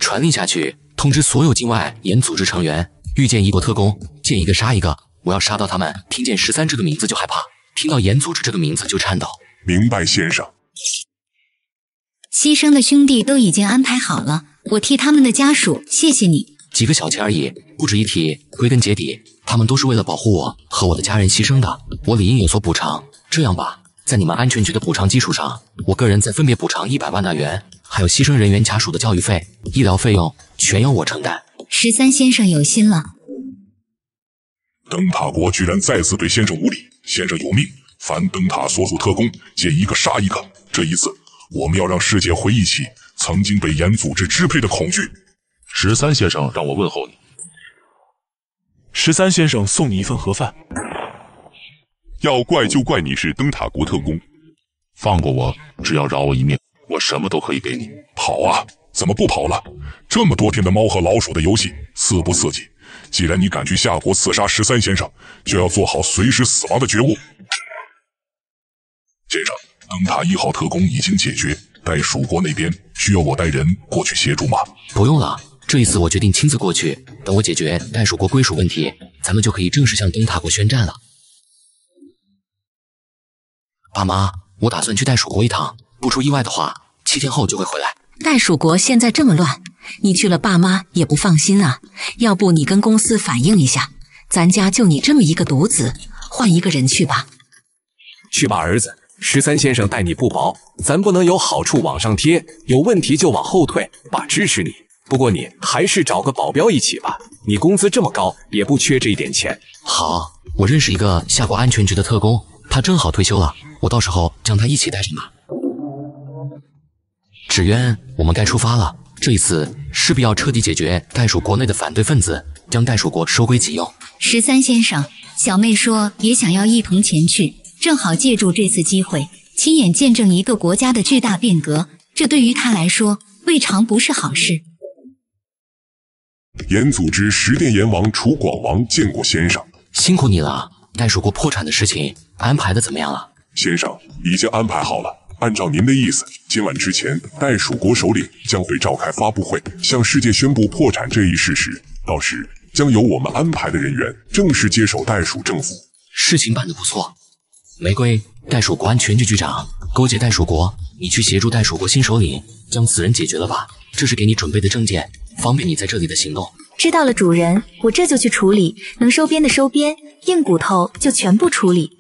传令下去，通知所有境外研组织成员，遇见一国特工，见一个杀一个，我要杀到他们听见13这个名字就害怕，听到研组织这个名字就颤抖。 明白，先生。 牺牲的兄弟都已经安排好了，我替他们的家属谢谢你。 几个小钱而已，不值一提。归根结底，他们都是为了保护我和我的家人牺牲的，我理应有所补偿。这样吧，在你们安全局的补偿基础上，我个人再分别补偿100万大元，还有牺牲人员家属的教育费、医疗费用，全由我承担。 13先生有心了。 灯塔国居然再次对先生无礼，先生有命，凡灯塔所属特工，见一个杀一个。这一次，我们要让世界回忆起曾经被研组织支配的恐惧。 13先生让我问候你。 13先生送你一份盒饭。 要怪就怪你是灯塔国特工。 放过我，只要饶我一命，我什么都可以给你。 跑啊！怎么不跑了？这么多天的猫和老鼠的游戏，刺不刺激？既然你敢去夏国刺杀13先生，就要做好随时死亡的觉悟。先生，灯塔1号特工已经解决，袋鼠国那边需要我带人过去协助吗？ 不用了，这一次我决定亲自过去。等我解决袋鼠国归属问题，咱们就可以正式向灯塔国宣战了。爸妈，我打算去袋鼠国一趟，不出意外的话，7天后就会回来。 袋鼠国现在这么乱，你去了爸妈也不放心啊。要不你跟公司反映一下，咱家就你这么一个独子，换一个人去吧。 去吧，儿子。13先生待你不薄，咱不能有好处往上贴，有问题就往后退。爸支持你，不过你还是找个保镖一起吧。你工资这么高，也不缺这一点钱。 好，我认识一个夏国安全局的特工，他正好退休了，我到时候将他一起带上吧。纸鸢，我们该出发了。这一次势必要彻底解决袋鼠国内的反对分子，将袋鼠国收归己用。 13先生，小妹说也想要一同前去，正好借助这次机会，亲眼见证一个国家的巨大变革，这对于她来说未尝不是好事。 研组织十殿阎王楚广王见过先生。 辛苦你了，袋鼠国破产的事情安排的怎么样了？ 先生，已经安排好了。按照您的意思，今晚之前，袋鼠国首领将会召开发布会，向世界宣布破产这一事实。到时将由我们安排的人员正式接手袋鼠政府。 事情办得不错。玫瑰，袋鼠国安全局局长，勾结袋鼠国，你去协助袋鼠国新首领将此人解决了吧？这是给你准备的证件，方便你在这里的行动。 知道了，主人，我这就去处理，能收编的收编，硬骨头就全部处理。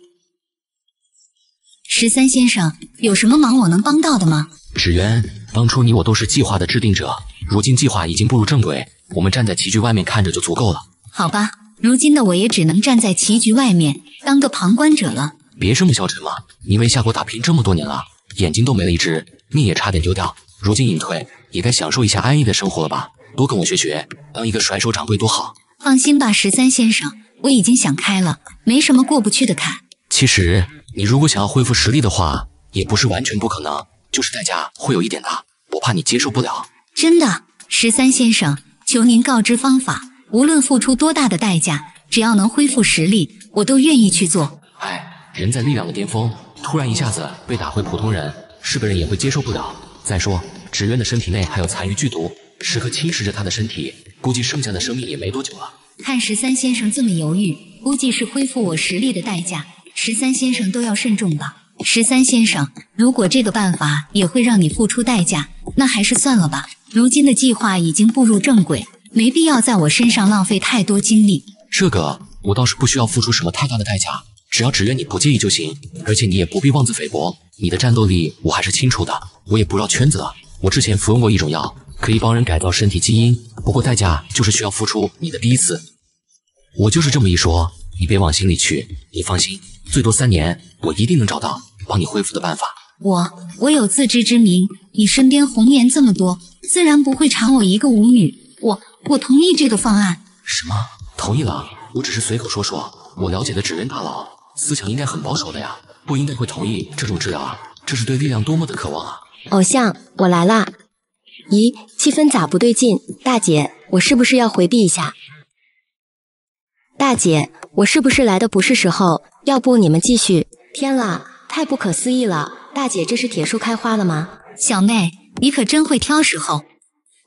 13先生，有什么忙我能帮到的吗？ 纸鸢，当初你我都是计划的制定者，如今计划已经步入正轨，我们站在棋局外面看着就足够了。 好吧，如今的我也只能站在棋局外面当个旁观者了。 别这么消沉嘛，你为夏国打拼这么多年了，眼睛都没了一只，命也差点丢掉，如今隐退，也该享受一下安逸的生活了吧？多跟我学学，当一个甩手掌柜多好。 放心吧，13先生，我已经想开了，没什么过不去的坎。 其实你如果想要恢复实力的话，也不是完全不可能，就是代价会有一点大，我怕你接受不了。 真的，13先生，求您告知方法，无论付出多大的代价，只要能恢复实力，我都愿意去做。 人在力量的巅峰，突然一下子被打回普通人，是个人也会接受不了。再说纸鸢的身体内还有残余剧毒，时刻侵蚀着他的身体，估计剩下的生命也没多久了。 看13先生这么犹豫，估计是恢复我实力的代价，13先生都要慎重吧。13先生，如果这个办法也会让你付出代价，那还是算了吧。如今的计划已经步入正轨，没必要在我身上浪费太多精力。 这个我倒是不需要付出什么太大的代价，只要纸鸢你不介意就行，而且你也不必妄自菲薄，你的战斗力我还是清楚的，我也不绕圈子了。我之前服用过一种药，可以帮人改造身体基因，不过代价就是需要付出你的第一次。我就是这么一说，你别往心里去，你放心，最多3年，我一定能找到帮你恢复的办法。 我有自知之明，你身边红颜这么多，自然不会产我一个舞女。我同意这个方案。 什么？同意了？我只是随口说说。我了解的纸鸢大佬思想应该很保守的呀，不应该会同意这种治疗啊，这是对力量多么的渴望啊！ 偶像，我来啦。咦，气氛咋不对劲？大姐，我是不是要回避一下？大姐，我是不是来的不是时候？要不你们继续。天啦，太不可思议了！大姐，这是铁树开花了吗？ 小妹，你可真会挑时候。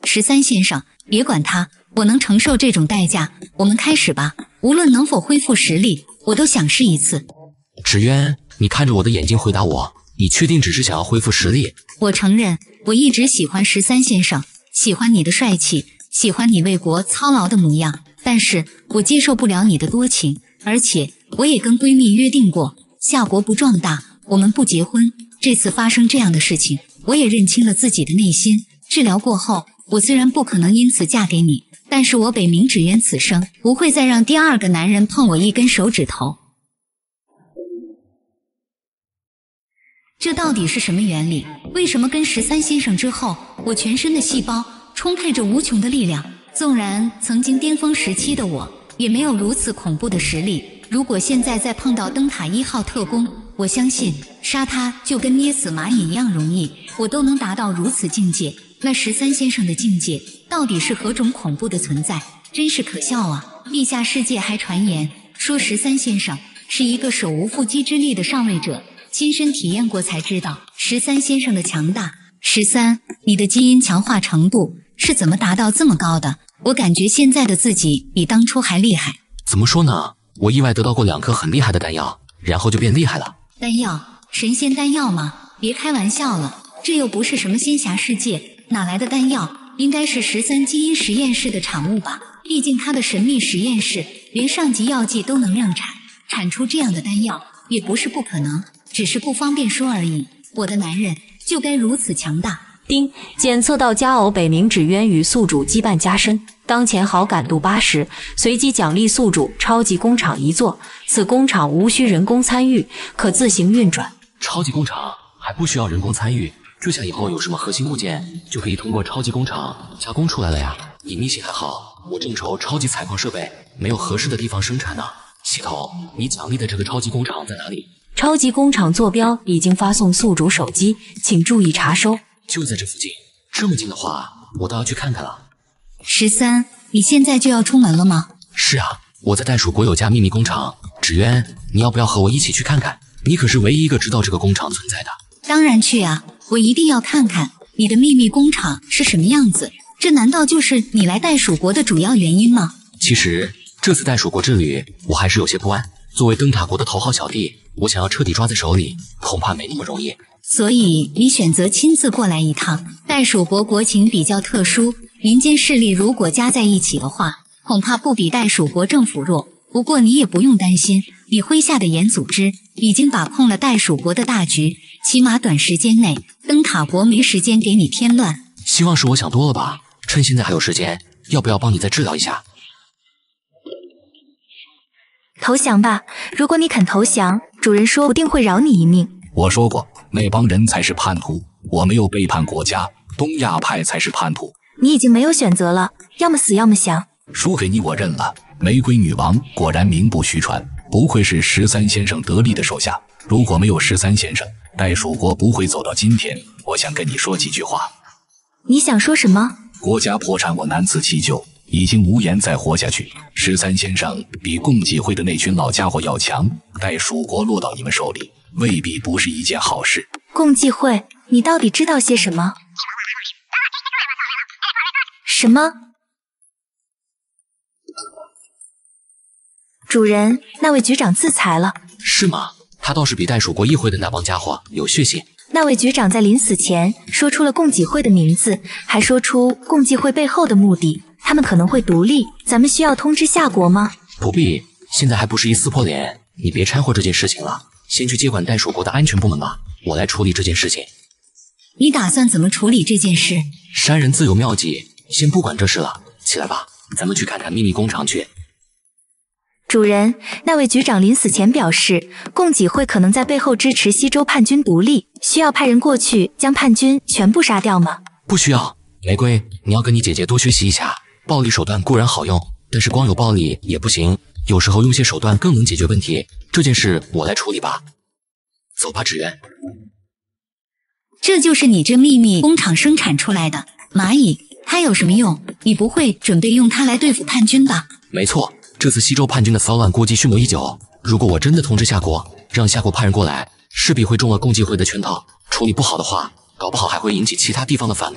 13先生，别管他，我能承受这种代价。我们开始吧，无论能否恢复实力，我都想试一次。 芷渊，你看着我的眼睛回答我，你确定只是想要恢复实力？ 我承认，我一直喜欢13先生，喜欢你的帅气，喜欢你为国操劳的模样，但是我接受不了你的多情，而且我也跟闺蜜约定过，夏国不壮大，我们不结婚。这次发生这样的事情，我也认清了自己的内心。治疗过后，我虽然不可能因此嫁给你，但是我北冥纸鸢此生不会再让第二个男人碰我一根手指头。这到底是什么原理？为什么跟13先生之后，我全身的细胞充沛着无穷的力量？纵然曾经巅峰时期的我，也没有如此恐怖的实力。如果现在再碰到灯塔1号特工，我相信杀他就跟捏死蚂蚁一样容易，我都能达到如此境界。那13先生的境界到底是何种恐怖的存在？真是可笑啊！地下世界还传言说13先生是一个手无缚鸡之力的上位者，亲身体验过才知道13先生的强大。13，你的基因强化程度是怎么达到这么高的？我感觉现在的自己比当初还厉害。 怎么说呢？我意外得到过2颗很厉害的丹药，然后就变厉害了。 丹药？神仙丹药吗？别开玩笑了，这又不是什么仙侠世界，哪来的丹药？应该是13基因实验室的产物吧，毕竟他的神秘实验室连上级药剂都能量产，产出这样的丹药也不是不可能，只是不方便说而已。我的男人就该如此强大。 丁，检测到佳偶北冥纸鸢与宿主羁绊加深，当前好感度80，随机奖励宿主超级工厂1座，此工厂无需人工参与，可自行运转。 超级工厂还不需要人工参与，这下以后有什么核心物件就可以通过超级工厂加工出来了呀。隐秘性还好，我正愁超级采矿设备没有合适的地方生产呢。系统，你奖励的这个超级工厂在哪里？ 超级工厂坐标已经发送宿主手机，请注意查收。 就在这附近，这么近的话，我倒要去看看了。 13，你现在就要出门了吗？ 是啊，我在袋鼠国有家秘密工厂。芷渊，你要不要和我一起去看看？你可是唯一一个知道这个工厂存在的。 当然去啊，我一定要看看你的秘密工厂是什么样子。这难道就是你来袋鼠国的主要原因吗？ 其实这次袋鼠国之旅，我还是有些不安。作为灯塔国的头号小弟，我想要彻底抓在手里，恐怕没那么容易。 所以你选择亲自过来一趟。袋鼠国国情比较特殊，民间势力如果加在一起的话，恐怕不比袋鼠国政府弱。不过你也不用担心，你麾下的炎组织已经把控了袋鼠国的大局，起码短时间内灯塔国没时间给你添乱。 希望是我想多了吧？趁现在还有时间，要不要帮你再治疗一下？ 投降吧，如果你肯投降，主人说不定会饶你一命。 我说过，那帮人才是叛徒，我没有背叛国家，东亚派才是叛徒。 你已经没有选择了，要么死，要么降。 输给你我认了。玫瑰女王果然名不虚传，不愧是13先生得力的手下。如果没有13先生，袋鼠国不会走到今天。我想跟你说几句话。 你想说什么？ 国家破产，我难辞其咎，已经无颜再活下去。13先生比共济会的那群老家伙要强，袋鼠国落到你们手里，未必不是一件好事。 共济会，你到底知道些什么？什么？主人，那位局长自裁了。 是吗？他倒是比袋鼠国议会的那帮家伙有血性。 那位局长在临死前说出了共济会的名字，还说出共济会背后的目的。他们可能会独立，咱们需要通知夏国吗？ 不必，现在还不是一撕破脸。你别掺和这件事情了，先去接管袋鼠国的安全部门吧，我来处理这件事情。 你打算怎么处理这件事？ 山人自有妙计，先不管这事了，起来吧，咱们去看看秘密工厂去。 主人，那位局长临死前表示，共济会可能在背后支持西周叛军独立，需要派人过去将叛军全部杀掉吗？ 不需要，玫瑰，你要跟你姐姐多学习一下。暴力手段固然好用，但是光有暴力也不行，有时候用些手段更能解决问题。这件事我来处理吧。走吧，芷渊。 这就是你这秘密工厂生产出来的蚂蚁，它有什么用？你不会准备用它来对付叛军吧？ 没错，这次西周叛军的骚乱估计蓄谋已久。如果我真的通知夏国，让夏国派人过来，势必会中了共济会的圈套。处理不好的话，搞不好还会引起其他地方的反抗。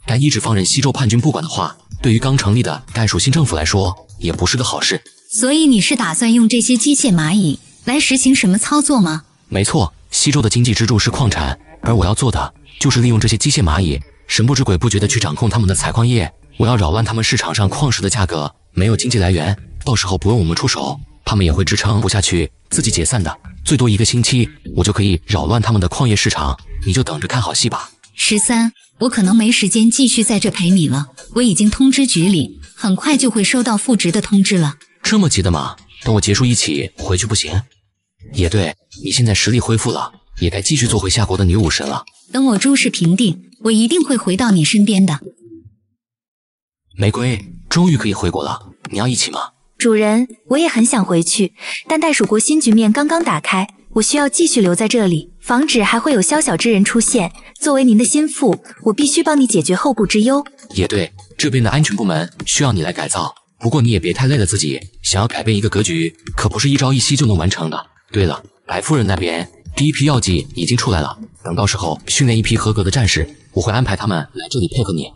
但一直放任西周叛军不管的话，对于刚成立的代属新政府来说，也不是个好事。 所以你是打算用这些机械蚂蚁来实行什么操作吗？ 没错，西周的经济支柱是矿产，而我要做的就是利用这些机械蚂蚁，神不知鬼不觉地去掌控他们的采矿业。我要扰乱他们市场上矿石的价格，没有经济来源，到时候不用我们出手，他们也会支撑不下去，自己解散的。最多1个星期，我就可以扰乱他们的矿业市场，你就等着看好戏吧。 13，我可能没时间继续在这陪你了，我已经通知局里，很快就会收到复职的通知了。 这么急的吗？等我结束一起回去不行？也对，你现在实力恢复了，也该继续做回夏国的女武神了。 等我诸事平定，我一定会回到你身边的。 玫瑰，终于可以回国了，你要一起吗？ 主人，我也很想回去，但代蜀国新局面刚刚打开，我需要继续留在这里，防止还会有宵小之人出现。作为您的心腹，我必须帮你解决后顾之忧。 也对，这边的安全部门需要你来改造，不过你也别太累了自己，想要改变一个格局，可不是一朝一夕就能完成的。对了，白夫人那边第一批药剂已经出来了，等到时候训练一批合格的战士，我会安排他们来这里配合你。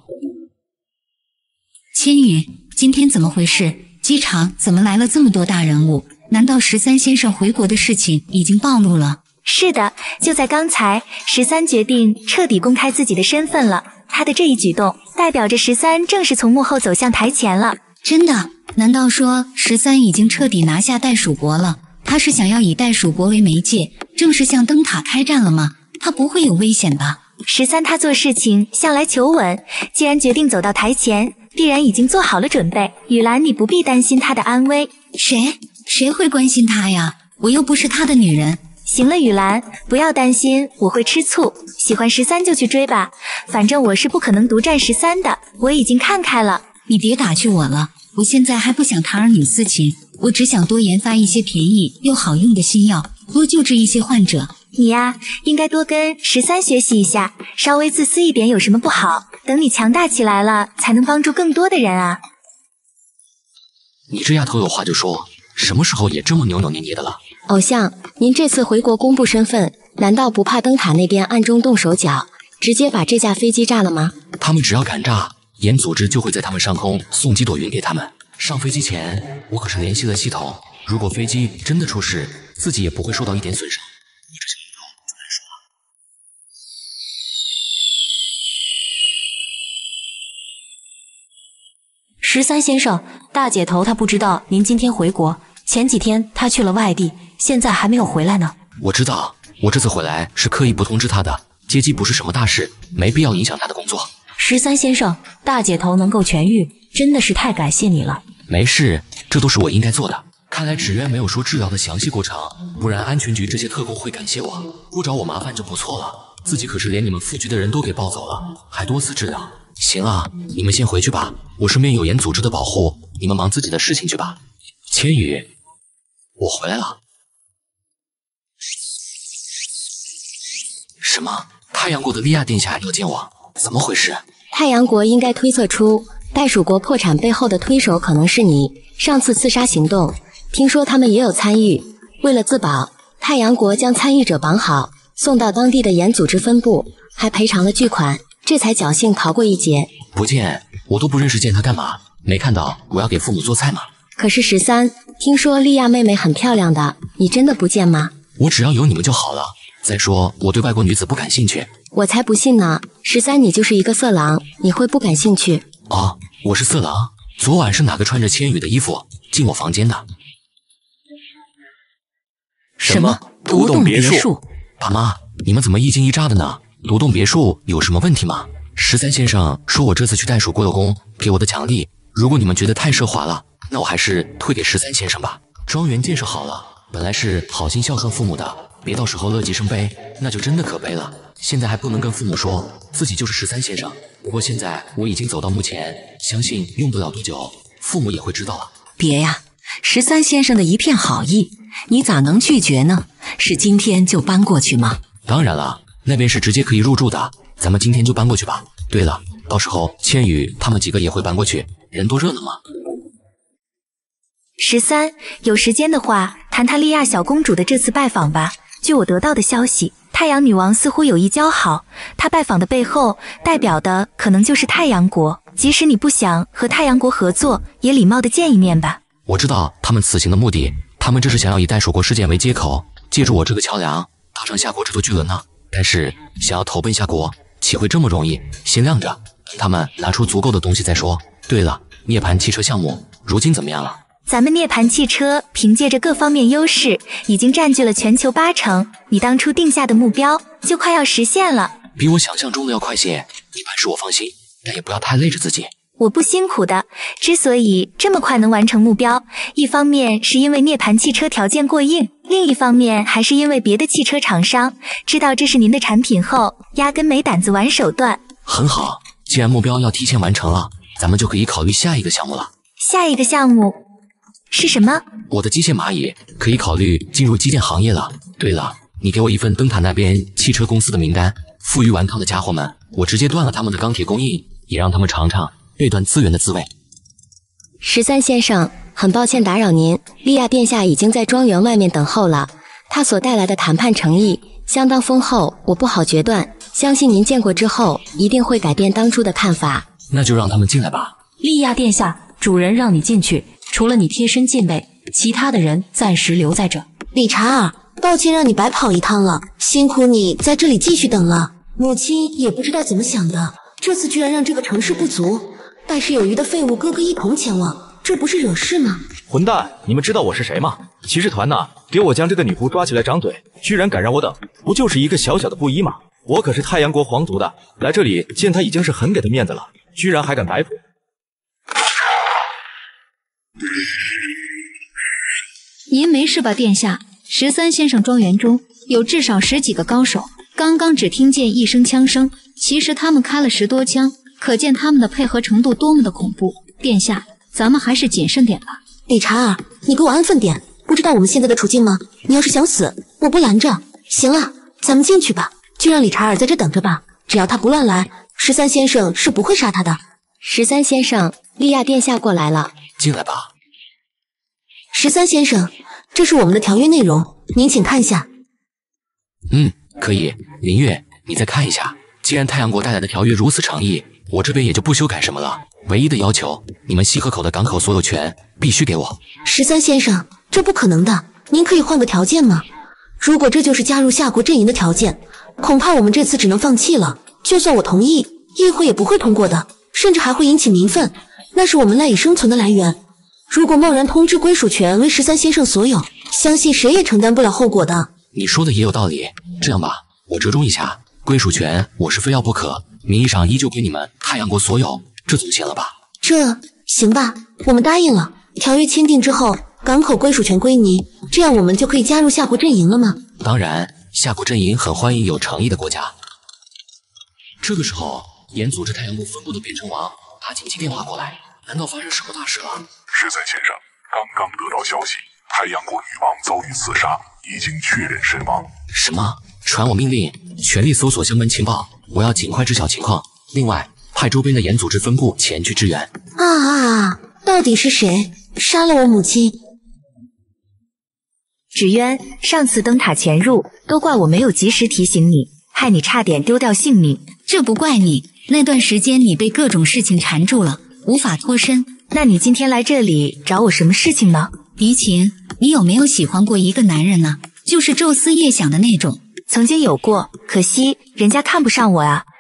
千羽，今天怎么回事？机场怎么来了这么多大人物？难道13先生回国的事情已经暴露了？ 是的，就在刚才，13决定彻底公开自己的身份了。他的这一举动，代表着13正式从幕后走向台前了。 真的？难道说13已经彻底拿下代蜀国了？他是想要以代蜀国为媒介，正式向灯塔开战了吗？他不会有危险吧 ？13他做事情向来求稳，既然决定走到台前，必然已经做好了准备。雨兰，你不必担心他的安危。 谁会关心他呀？我又不是他的女人。 行了，雨兰，不要担心，我会吃醋。喜欢13就去追吧，反正我是不可能独占13的，我已经看开了。 你别打趣我了，我现在还不想谈儿女私情，我只想多研发一些便宜又好用的新药，多救治一些患者。 你呀，应该多跟13学习一下，稍微自私一点有什么不好？等你强大起来了，才能帮助更多的人啊。 你这丫头有话就说，什么时候也这么扭扭捏捏的了？ 偶像，您这次回国公布身份，难道不怕灯塔那边暗中动手脚，直接把这架飞机炸了吗？ 他们只要敢炸，严组织就会在他们上空送几朵云给他们。上飞机前，我可是联系了系统，如果飞机真的出事，自己也不会受到一点损伤。你这小丫头就难说了。13先生，大姐头她不知道您今天回国，前几天她去了外地，现在还没有回来呢。 我知道，我这次回来是刻意不通知她的，接机不是什么大事，没必要影响她的工作。 13先生，大姐头能够痊愈，真的是太感谢你了。 没事，这都是我应该做的。看来纸鸢没有说治疗的详细过程，不然安全局这些特工会感谢我，不找我麻烦就不错了。自己可是连你们副局的人都给抱走了，还多次治疗。行啊，你们先回去吧，我身边有严组织的保护，你们忙自己的事情去吧。千羽，我回来了。什么？太阳国的利亚殿下要见我？怎么回事？ 太阳国应该推测出代蜀国破产背后的推手可能是你。上次刺杀行动，听说他们也有参与。为了自保，太阳国将参与者绑好，送到当地的严组织分部，还赔偿了巨款，这才侥幸逃过一劫。 不见，我都不认识，见他干嘛？没看到我要给父母做菜吗？ 可是13，听说莉亚妹妹很漂亮的，你真的不见吗？ 我只要有你们就好了。再说，我对外国女子不感兴趣。 我才不信呢，13你就是一个色狼，你会不感兴趣？ 哦，我是色狼？昨晚是哪个穿着千羽的衣服进我房间的？ 什么？独栋别墅？ 爸妈，你们怎么一惊一乍的呢？独栋别墅有什么问题吗？13先生说我这次去代蜀国有功，给我的奖励。如果你们觉得太奢华了，那我还是退给13先生吧。庄园建设好了，本来是好心孝顺父母的，别到时候乐极生悲，那就真的可悲了。现在还不能跟父母说自己就是13先生。不过现在我已经走到目前，相信用不了多久，父母也会知道了。 别呀，13先生的一片好意，你咋能拒绝呢？是今天就搬过去吗？ 当然了，那边是直接可以入住的，咱们今天就搬过去吧。对了，到时候千羽他们几个也会搬过去，人多热闹嘛。 13，有时间的话，谈谈莉亚小公主的这次拜访吧。 据我得到的消息，太阳女王似乎有意交好，她拜访的背后代表的可能就是太阳国。即使你不想和太阳国合作，也礼貌地见一面吧。 我知道他们此行的目的，他们这是想要以袋鼠国事件为接口，借助我这个桥梁搭上夏国这座巨轮呢。但是想要投奔夏国，岂会这么容易？先晾着，等他们拿出足够的东西再说。对了，涅槃汽车项目如今怎么样了？ 咱们涅槃汽车凭借着各方面优势，已经占据了全球80%，你当初定下的目标就快要实现了。 比我想象中的要快些，涅槃使我放心，但也不要太累着自己。 我不辛苦的，之所以这么快能完成目标，一方面是因为涅槃汽车条件过硬，另一方面还是因为别的汽车厂商知道这是您的产品后，压根没胆子玩手段。 很好，既然目标要提前完成了，咱们就可以考虑下一个项目了。 下一个项目是什么？ 我的机械蚂蚁可以考虑进入基建行业了。对了，你给我一份灯塔那边汽车公司的名单，负隅顽抗的家伙们，我直接断了他们的钢铁供应，也让他们尝尝背断资源的滋味。 13先生，很抱歉打扰您，利亚殿下已经在庄园外面等候了。他所带来的谈判诚意相当丰厚，我不好决断，相信您见过之后一定会改变当初的看法。 那就让他们进来吧。 利亚殿下，主人让你进去，除了你贴身禁卫，其他的人暂时留在这。 理查尔，抱歉让你白跑一趟了，辛苦你在这里继续等了。母亲也不知道怎么想的，这次居然让这个城市不足，带是有余的废物哥哥一同前往，这不是惹事吗？ 混蛋，你们知道我是谁吗？骑士团呐，给我将这个女仆抓起来掌嘴，居然敢让我等，不就是一个小小的布衣吗？我可是太阳国皇族的，来这里见他已经是很给的面子了，居然还敢摆谱。 您没事吧，殿下？13先生庄园中有至少10几个高手，刚刚只听见一声枪声，其实他们开了10多枪，可见他们的配合程度多么的恐怖。殿下，咱们还是谨慎点吧。 理查尔，你给我安分点，不知道我们现在的处境吗？你要是想死，我不拦着。行了，咱们进去吧，就让理查尔在这等着吧，只要他不乱来，13先生是不会杀他的。 13先生，利亚殿下过来了。 进来吧。 13先生，这是我们的条约内容，您请看一下。 可以。林月，你再看一下。既然太阳国带来的条约如此诚意，我这边也就不修改什么了。唯一的要求，你们西河口的港口所有权必须给我。 13先生，这不可能的，您可以换个条件吗？如果这就是加入夏国阵营的条件，恐怕我们这次只能放弃了。就算我同意，议会也不会通过的，甚至还会引起民愤，那是我们赖以生存的来源。如果贸然通知归属权为13先生所有，相信谁也承担不了后果的。 你说的也有道理，这样吧，我折中一下，归属权我是非要不可，名义上依旧归你们太阳国所有，这总行了吧？ 这行吧，我们答应了。条约签订之后，港口归属权归你，这样我们就可以加入夏国阵营了吗？ 当然，夏国阵营很欢迎有诚意的国家。这个时候，严组织太阳国分部的变成王打紧急电话过来，难道发生什么大事了 ？13先生，刚刚得到消息，太阳国女王遭遇刺杀，已经确认身亡。 什么？传我命令，全力搜索相关情报，我要尽快知晓情况。另外，派周边的严组织分部前去支援。 到底是谁杀了我母亲？ 芷渊，上次灯塔潜入，都怪我没有及时提醒你，害你差点丢掉性命。 这不怪你，那段时间你被各种事情缠住了，无法脱身。 那你今天来这里找我什么事情呢？ 黎晴，你有没有喜欢过一个男人呢？就是昼思夜想的那种。 曾经有过，可惜人家看不上我啊。